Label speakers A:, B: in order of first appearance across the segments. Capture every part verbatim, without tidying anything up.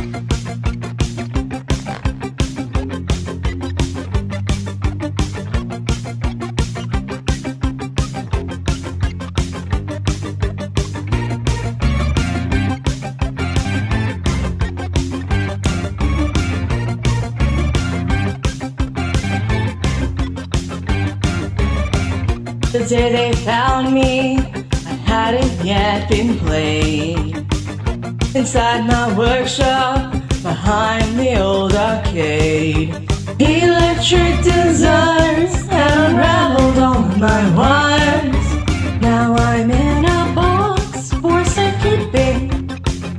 A: The day they found me, I hadn't yet been played. Inside my workshop, behind the old arcade, electric desires had unraveled all of my wires. Now I'm in a box for safekeeping.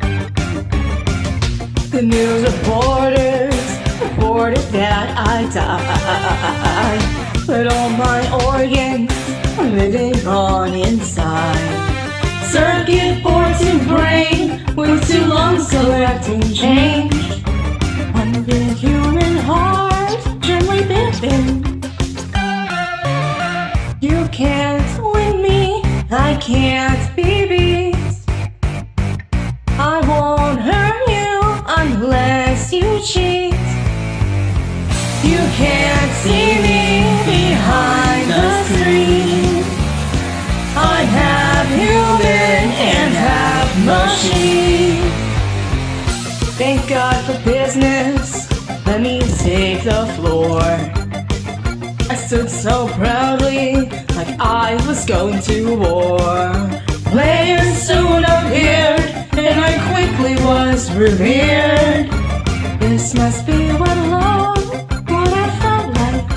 A: The news reporters reported that I died, but all my organs are living on inside. Circuit boards and brain with two lungs collecting change. One big human heart gently beating. You can't win me, I can't be beat. I won't hurt you unless you cheat. You can't see me behind the screen. I'm half human and half machine. Thank God for business, let me take the floor. I stood so proudly, like I was going to war. Players soon appeared, and I quickly was revered. This must be what love, what I felt like.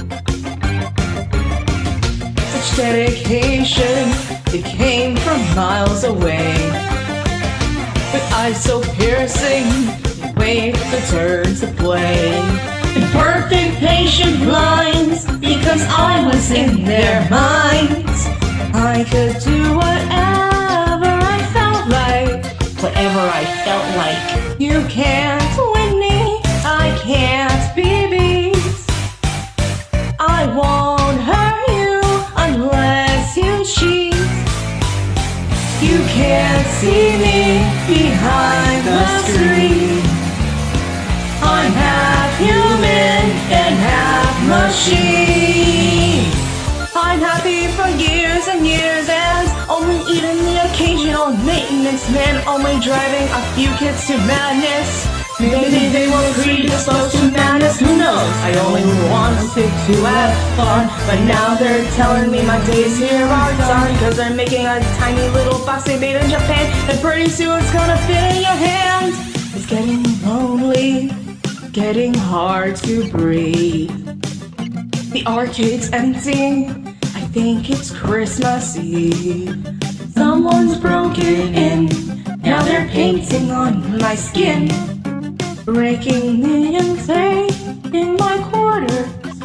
A: Such dedication, it came from miles away. With eyes so piercing, they wait the turn to play. In perfect patient blinds, because I was in their minds. I could do whatever I felt like. Whatever I felt like. You can't win me, I can't be beat. I won't hurt you unless you cheat. You can't see me behind the screen. I'm half human and half machine. I'm happy for years and years and only eating the occasional maintenance man, only driving a few kids to madness. Maybe they were predisposed to madness, who knows? I only wanted to have fun, but now they're telling me my days here are done. Cause they're making a tiny little box they made in Japan, and pretty soon it's gonna fit in your hand. It's getting lonely, getting hard to breathe. The arcade's empty, I think it's Christmas Eve. Someone's broken in, now they're painting on my skin, breaking me and taking my quarters,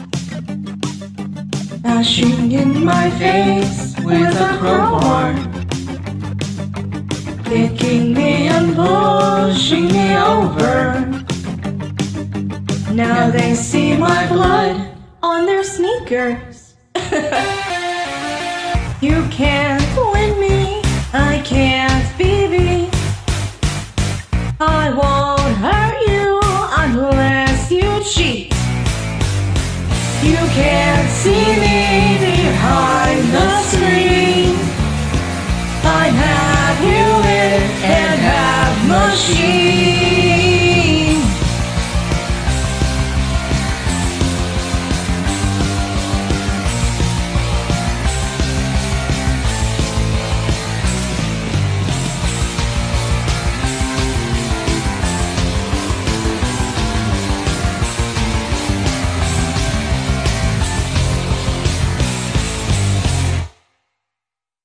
A: bashing in my face with a crowbar, kicking me and pushing me over. Now they see my blood on their sneakers. You can't win me, I can't be beat. I won't hurt you unless you cheat. You can't see me behind the screen. I'm half human and half machine.